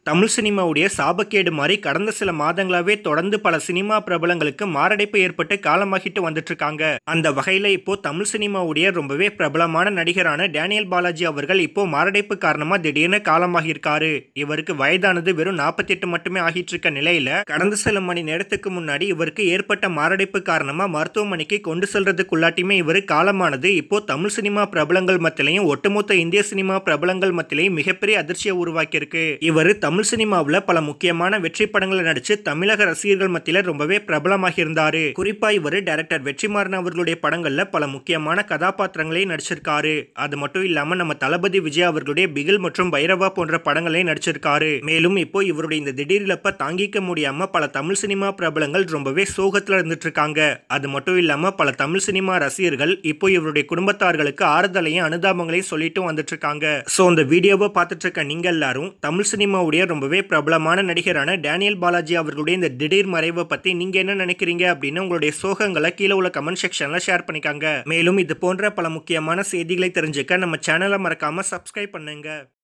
தமிழ் சினிமாவுடைய சாபக்கேடு மாதிரி கடந்த சில மாதங்களாவே தொடர்ந்து பல சினிமா பிரபலங்களுக்கு மாரடைப்பு ஏற்பட்டு காலமாகிட்டு வந்துட்டு இருக்காங்க. அந்த வகையில இப்போ தமிழ் சினிமாவுடைய ரொம்பவே பிரபலமான நடிகரான டேனியல் பாலாஜி அவர்கள் இப்போ மாரடைப்பு காரணமா திடீர்னு காலமாகியிருக்காரு. இவருக்கு வயதானது வெறும் 48 மட்டுமே ஆகிட்டு இருக்க நிலையில கடந்த சில மணி நேரத்துக்கு முன்னாடி இவருக்கு ஏற்பட்ட மாரடைப்பு காரணமா மருத்துவமனைக்கு கொண்டு செல்றதுக்குள்ளாட்டியுமே இவரு காலமானது இப்போ தமிழ் சினிமா பிரபலங்கள் மத்தியிலையும் ஒட்டுமொத்த இந்திய சினிமா பிரபலங்கள் மத்தியிலையும் மிகப்பெரிய அதிர்ச்சியை உருவாக்கியிருக்கு. இவரு தமிழ் சினிமாவுல பல முக்கியமான வெற்றி படங்களை நடிச்சு தமிழக ரசிகர்கள் மத்தியில ரொம்பவே பிரபலமாக இருந்தாரு. குறிப்பா இவரு டைரக்டர் வெற்றிமாறன் அவர்களுடைய படங்கள்ல பல முக்கியமான கதாபாத்திரங்களையும் நடிச்சிருக்காரு. அது மட்டும் இல்லாம நம்ம தளபதி விஜய் அவர்களுடைய பிகில் மற்றும் பைரவா போன்ற படங்களையும் நடிச்சிருக்காரு. மேலும் இப்போ இவருடைய இந்த திடீர் இழப்பை தாங்கிக்க முடியாம பல தமிழ் சினிமா பிரபலங்கள் ரொம்பவே சோகத்துல இருந்துட்டு இருக்காங்க. அது மட்டும் இல்லாம பல தமிழ் சினிமா ரசிகர்கள் இப்போ இவருடைய குடும்பத்தார்களுக்கு ஆறுதலையும் அனுதாபங்களையும் சொல்லிட்டு வந்துட்டு இருக்காங்க. சோ இந்த வீடியோவை பார்த்துட்டு இருக்க நீங்க எல்லாரும் தமிழ் சினிமாவுடைய ரொம்பவே பிரபலமான நடிகரான டேனியல் பாலாஜி அவர்களுடைய இந்த திடீர் மறைவை பத்தி நீங்க என்ன நினைக்கிறீங்க அப்படின்னு உங்களுடைய சோகங்களை கீழே உள்ள கமெண்ட் செக்ஷன்ல ஷேர் பண்ணிக்காங்க. மேலும் இது போன்ற பல முக்கியமான செய்திகளை தெரிஞ்சுக்க நம்ம சேனலை மறக்காம சப்ஸ்கிரைப் பண்ணுங்க.